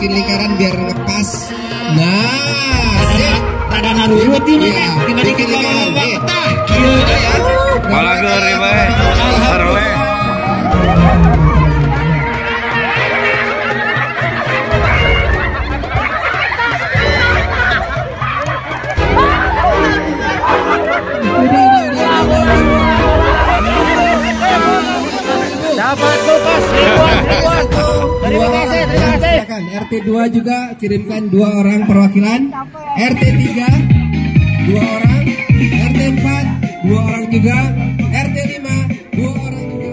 bikin lingkaran biar ngepas. Nah, sip. Rada naruhut ini Iya, tinggal bikin lingkaran. kieu Ya. Malah gede bae. Sarwe. dapat kulkas ribuan. Terima kasih. Silakan RT 2 juga kirimkan 2 orang perwakilan. RT 3 2 orang. RT 4 2 orang juga. RT 5 2 orang juga.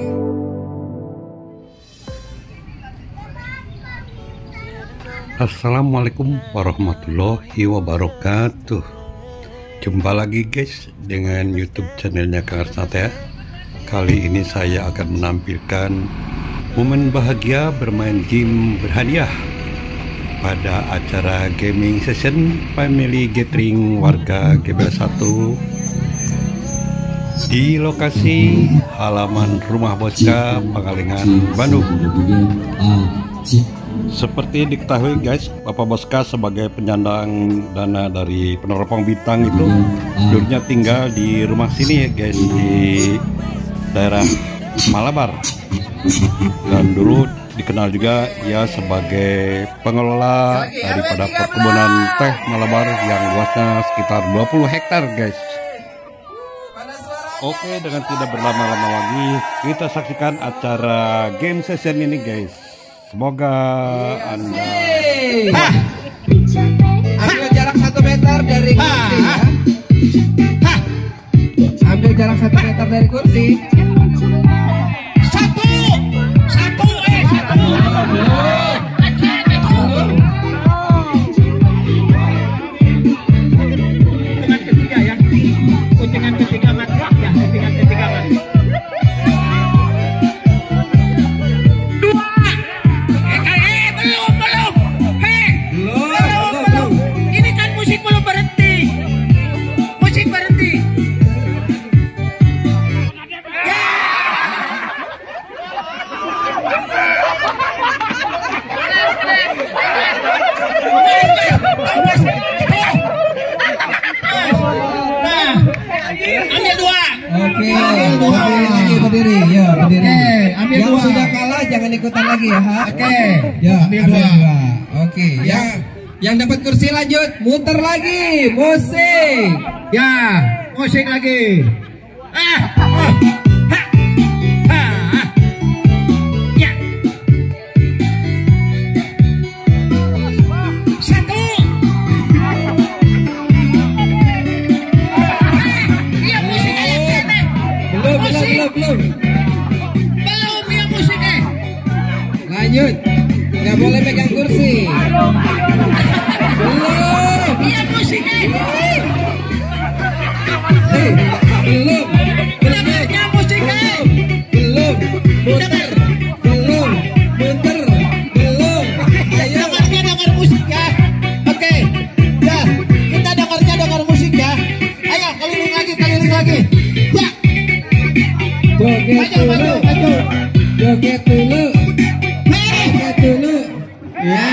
Assalamualaikum warahmatullahi wabarakatuh. Jumpa lagi guys dengan YouTube channelnya Kang Arsnat ya. Kali ini saya akan menampilkan momen bahagia bermain game berhadiah pada acara gaming session family gathering warga GBL 1 di lokasi halaman rumah Boska Pangalengan, Bandung. Seperti diketahui guys, Bapak Boska sebagai penyandang dana dari peneropong bintang itu dulunya tinggal di rumah sini ya guys, di daerah Malabar, dan dulu dikenal juga ya sebagai pengelola daripada perkebunan teh Malabar yang luasnya sekitar 20 hektar guys. Oke, dengan tidak berlama-lama lagi kita saksikan acara game session ini guys. Semoga Anda Ambil jarak 1 meter dari kursi ya. Ambil jarak 1 meter dari kursi. Satu. Hitungan ketiga ya. Hitungan ketiga matrak ya. Hitungan ketiga matrak. Belum. Ini kan musik belum berhenti. Musik berhenti. Ambil 2. Oke, berdiri. Ya, berdiri. Ambil Yang 2. sudah kalah jangan ikutan lagi ya. Ha? Oke. Ya, Ambil ambil 2. 2. Oke, yang dapat kursi lanjut, muter lagi, musik. Ya, musik lagi. Ya. 1. Iya musiknya yang kene. Belum. Belum ya musiknya. Lanjut. Nggak boleh pegang kursi. Belum. Iya musiknya. Belum. Dengarnya musiknya. Belum. Muter. Belum. Ayo. Dengar musik ya. Oke. Ya, kita dengar musik ya. Ayo keliling lagi. Ya. Joget dulu. Joget dulu. Ya.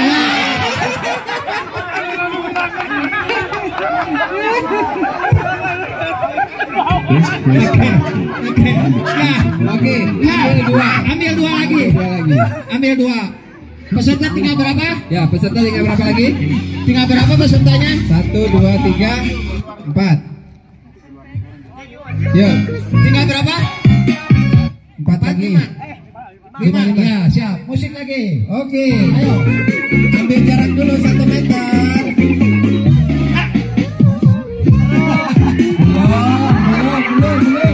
Oke. Ambil dua lagi. Ambil 2. Peserta tinggal berapa? Ya, peserta tinggal berapa lagi? Tinggal berapa pesertanya? 1, 2, 3, 4. Yuk, Tinggal berapa? 4 lagi. 5. Ya, siap. Musik lagi. Oke. Ayo. Ambil jarak dulu 1 meter. Belum.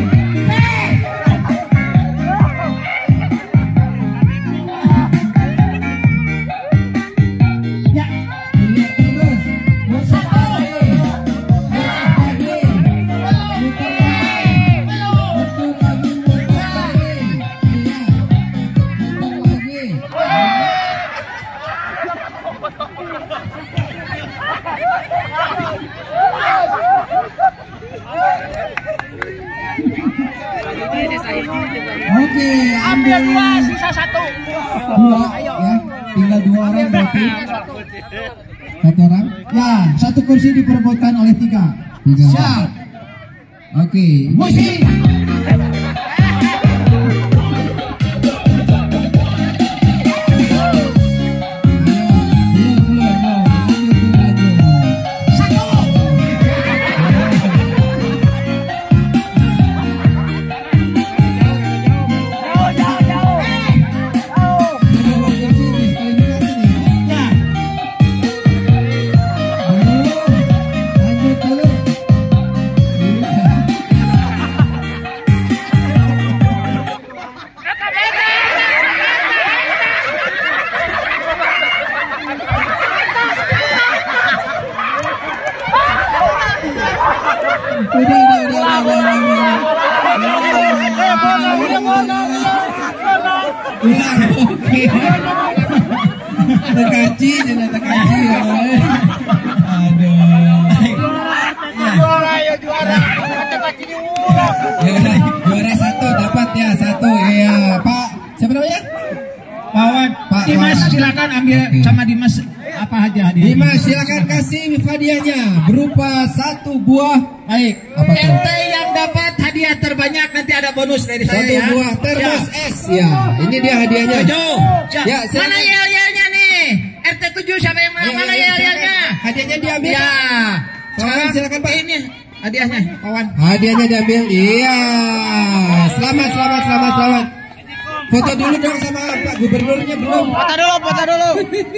Ya. Terus. Musik lagi. Oke, ambil 2, sisa 1. 2 ya. Tinggal dua orang berarti. Satu orang. Ya, satu kursi diperebutkan oleh tiga. Siap. Oke. Musik. Tekaci, jangan tekaci. Juara satu dapat ya satu ya Pak. Siapa namanya? Pawan. Pak Dimas Wawan. silakan ambil sama Dimas apa aja hadiah. Dimas silakan kasih hadiahnya berupa satu buah. Baik. Apa tuh? RT yang dapat hadiah terbanyak nanti ada bonus dari saya Satu ya. buah termos Ya. es ya. Ini dia hadiahnya. Tujuh. Ya, silakan. Mana yel-yelnya nih? RT 7 siapa yang menang? Mana yel-yelnya? Hadiahnya diambil. Ya. Sekarang silakan Pak. Ini hadiahnya, kawan. Hadiahnya diambil. Iya. Selamat. Foto dulu dong sama Pak Gubernurnya belum? Foto dulu.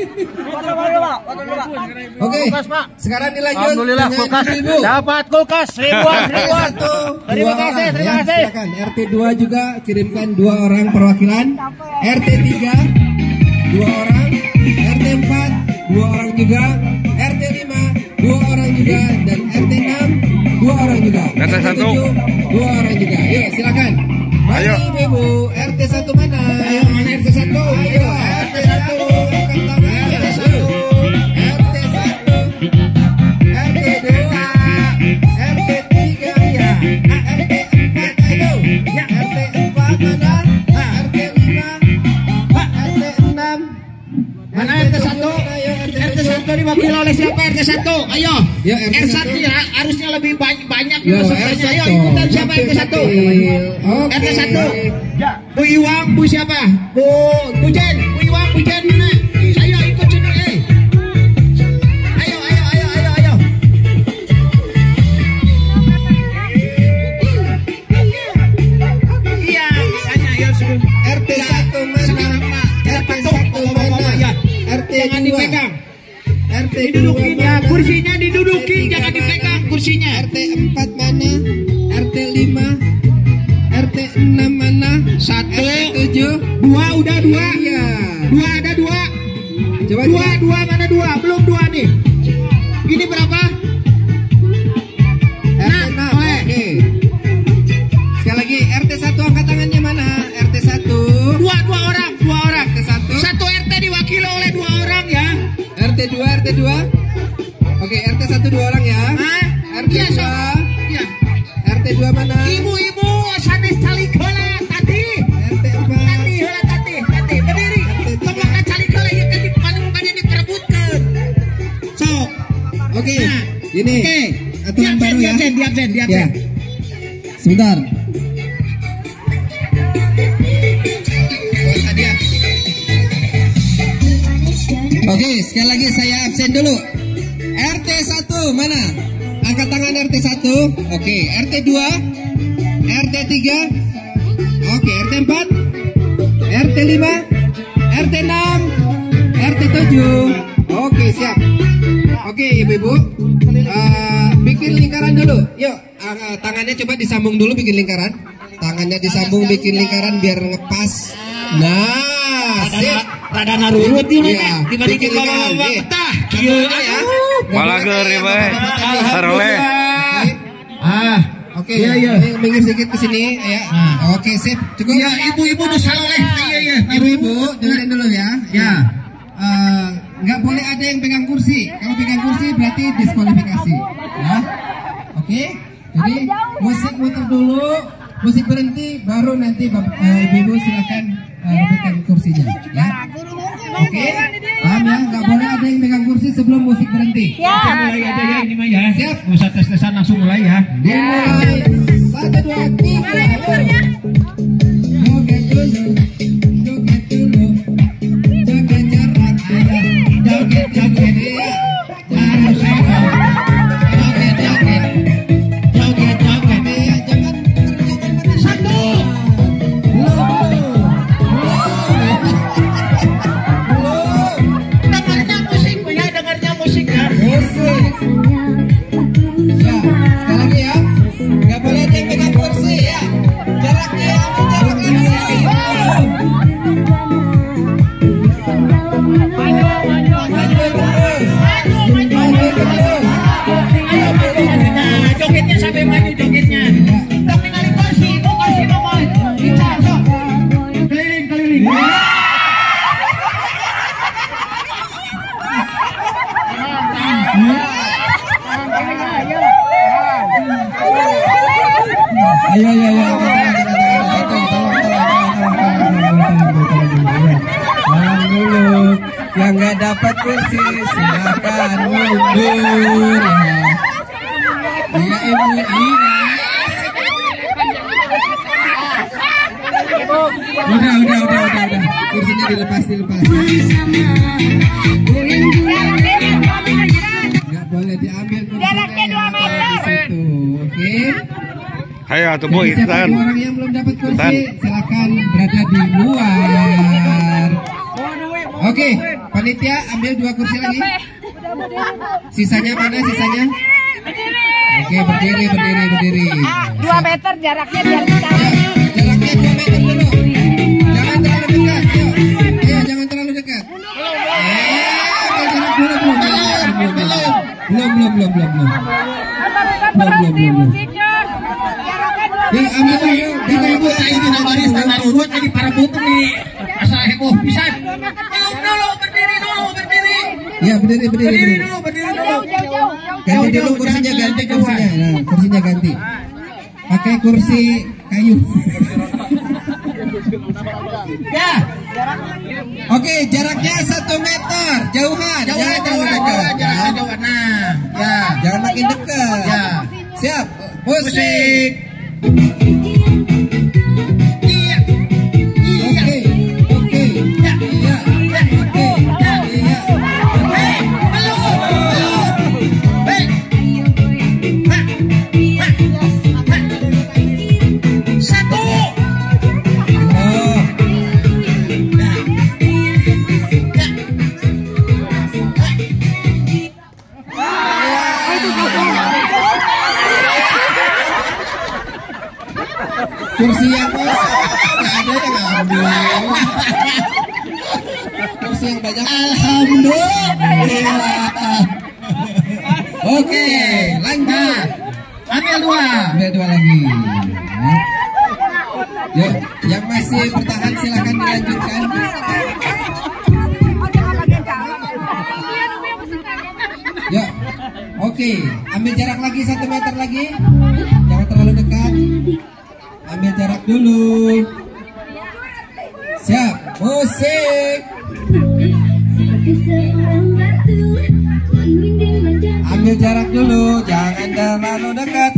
Oke. Kulkas, Pak. Sekarang dilanjut. Alhamdulillah dengan kulkas. ibu-ibu. Dapat kulkas ribuan. Satu, Terima dua kasih, orang, terima ya. kasih. Silakan. RT 2 juga kirimkan 2 orang perwakilan. RT 3 2 orang. RT 4 2 orang juga. RT 5 2 orang juga dan RT 6 2 orang juga. RT 1 2 orang juga. Yuk silakan. Ayo. Mari Ibu, RT 1 mana? Ayo, mana RT 1? Ayo, RT 1 angkat tangan. RT 1. RT 1. RT 2. RT 3 ya. RT 4 ayo. Ya, RT 4 mana? RT 5. RT 6. Mana RT 1? RT 1 diwakili oleh siapa? RT 1. Ayo. Ya, RT R1 ya, harusnya lebih banyak Yo, pesertanya. Ayo R1. ikutan siapa RT 1? Oke. RT 1. Bu Iwang, Bu siapa? Bu Jen. Bu Iwang, Bu Jen mana? Ayo ikut sini. Ayo. Iya, makanya ya sudah. RT 1 mana? RT 1 mana? RT Jangan 2. dipegang. RT 2 Didudukin ya, mana? kursinya didudukin, jangan dipegang kursinya. RT 4 mana? RT 5. RT 6 mana? 1, RT 7. 2 udah 2. Iya. 2 ada 2. Coba 2 mana 2? Belum 2 nih. Ini berapa? RT 6. oleh. Oke. Sekali lagi RT 1 angkat tangannya mana? RT 1. 2 orang. RT 1. Satu RT diwakili oleh 2 orang ya. RT 2. Oke, RT 1 2 orang ya. Hah? RT Iya, 2. Iya. RT 2 mana? Ibu-ibu sanes calik heula tadi. RT 4. Tadi heula tadi. Berdiri. Pemakan calik heula ieu kan dipanen diperebutkeun. Sok. Oke. Nah, Ini Oke. aturan baru ya. Di absen. Ya. Sebentar. Oke, sekali lagi saya absen dulu. RT 1 mana? Angkat tangan RT 1. Oke, RT 2. RT 3. Oke, RT 4. RT 5. RT 6. RT 7. Oke, siap. Oke, ibu-ibu. Bikin lingkaran dulu. Yuk, tangannya coba disambung dulu bikin lingkaran. Tangannya disambung bikin lingkaran biar ngepas. Nah, sip. Rada narurut ieu Iya, mah dibanding bikin lingkaran. bawa-bawa Nih, betah. kieu ya. Malah keur ya, Bay. Saroleh. Oke, Iya. minggir sedikit ke sini ya. Oke, sip. Cukup. Iya, ibu-ibu nu saloleh. Iya. Ibu-ibu, dengerin dulu ya. Ya. Nggak boleh ada yang pegang kursi. Kalau pegang kursi berarti diskualifikasi. Ya. Oke. Jadi musik muter dulu, musik berhenti, baru nanti ibu-ibu silakan rebutkan kursinya. Ya. Oke. ada yang megang kursi sebelum musik berhenti. Langsung mulai aja ya ini mah ya. Siap. Nggak usah tes-tesan, langsung mulai ya. Dimulai. 1, 2, 3. Joget dulu. Joget dulu. Jaga jarak. Joget joget ya. Harus sehat. Joget joget. Joget joget ya. Jangan satu. Dengarnya musik ya, dengarnya musik ya. Musik. Ya, sekali lagi ya. Nggak boleh ada yang pegang kursi ya. Jaraknya ambil jarak lagi. Nah, jogetnya sampai maju jogetnya. Dok tinggalin kursi nomor. Kita sok. Keliling. Ayo. Tolong dulu. Yang nggak dapat kursi silakan mundur ya. Iya ibu Ines. Udah. Kursinya dilepas. Nggak boleh diambil kursinya. Jaraknya 2 meter. Oke. Ayo tuh Bu, Jadi siapa Intan. orang yang belum dapat kursi Intan. silakan berada di luar. Oke, panitia ambil 2 kursi lagi. Sisanya mana sisanya? Oke, berdiri. 2 meter jaraknya biar bisa. Jaraknya 2 meter dulu. Jangan terlalu dekat. Ayo, jangan terlalu dekat. Jarak dulu belum. Ya, ambil dulu. Kita ibu ini baris tanah urut jadi para butuh nih. Asal heboh pisan. Dulu berdiri. Ya, berdiri. Jauh. Ganti dulu kursinya, Nah, kursinya ganti. Pakai kursi kayu. Ya. Oke, jaraknya 1 meter. Jauhan. Jangan terlalu dekat. Jauh. Nah, ya. Jangan makin dekat. Ya. Siap. Musik. Iya. Oke. Ya. Iya. Oke. Iya. Satu. Oh. Kursi yang kosong nggak ada yang ambil. Kursi yang banyak. Alhamdulillah. Oke, lanjut. Ambil 2. Ambil 2 lagi. Yuk, yang masih bertahan silakan dilanjutkan. Yuk, oke, ambil jarak lagi 1 meter lagi. Jangan terlalu dekat. Ambil jarak dulu. Siap, musik. Ambil jarak dulu, jangan terlalu dekat.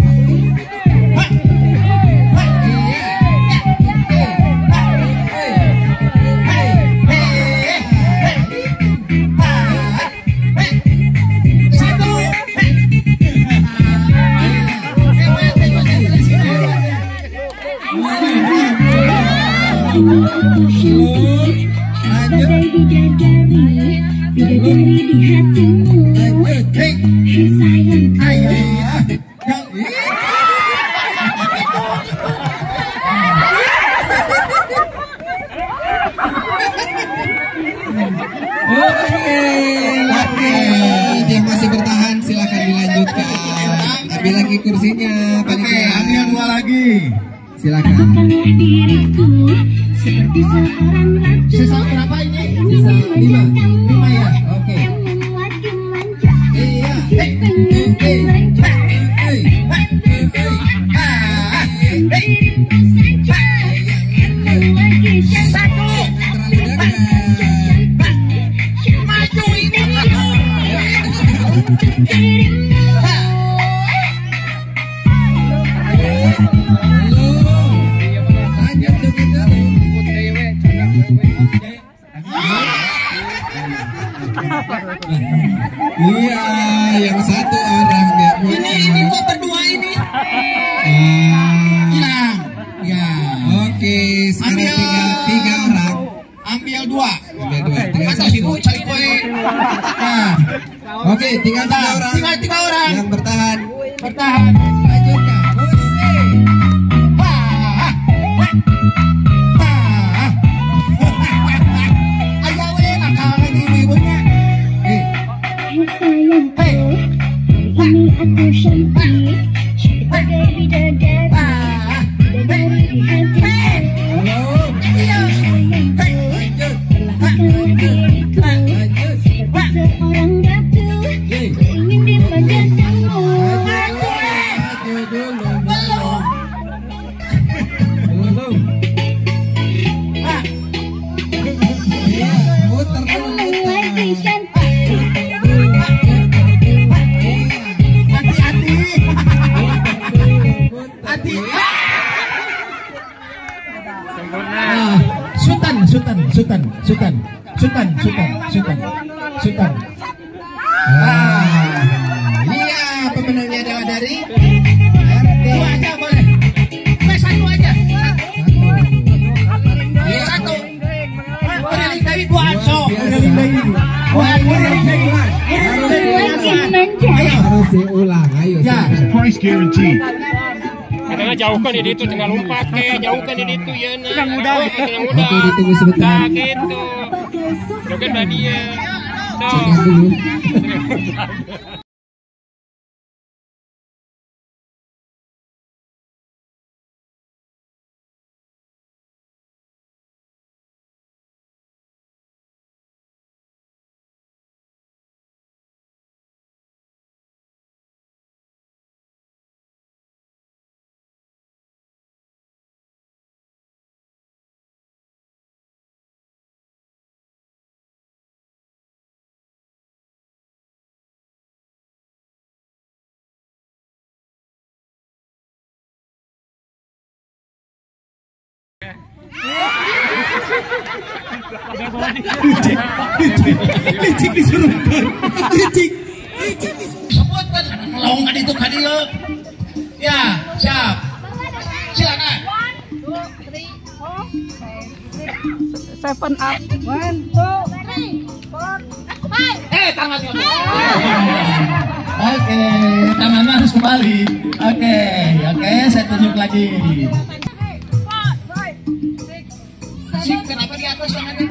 Oke, yang masih bertahan silakan dilanjutkan. Ambil lagi kursinya. Oke, ambil 2 lagi. Silakan. Sisa berapa ini? Sisa 5. 5 ya. Oke. Iya. Satu. Terlalu dekat. Maju ini. Lanjut joget dulu. Iya, yang satu orang dia. Ini kok berdua ini? Hilang. Ya. Oke, sekarang tinggal 3 orang. Ambil 2. Ambil 2. Tinggal Atau 1. ibu cari kue. Nah, Oke, tinggal 3 orang. tinggal 3 orang. Yang bertahan. Bertahan. Lanjutkan. Musik. Wah. Wah. Ayo weh, nakal lagi ibu-ibunya. Eh, Sayangku, ini aku cantik sebagai bidadari, Wah. bidadari di hatiku. belum. Sayangku, Lanjut. perlahankan diriku Lanjut. seperti seorang batu, ku ingin dimanjakanmu. Maju dulu. Belum. Iya, muter dulu, Emang muter. lagi cantik. Hati-hati. Hati. Sultan. Iya, pemenangnya adalah dari RT 2 aja boleh. 1 aja. Iya, 1. Beriling dari 2 ansok. Makin manja. harus diulang. Ayo. Ya. silakan. Price guaranteed. Karena jauhkan di itu tinggal lompat ke jauhkan di itu ya. Tenang muda. Tenang muda. Oke, ditunggu sebentar. Nah, gitu. Joget dah dia. Silakan dulu. Licik disuruh. Licik. Sebut kan melongan itu kan dia. Ya, siap. Silakan. 7 up. 1, 2, 3, 4, 5. Tangannya. Oke, tangannya harus kembali. Oke, saya tunjuk lagi. Sip, kenapa di atas tangannya?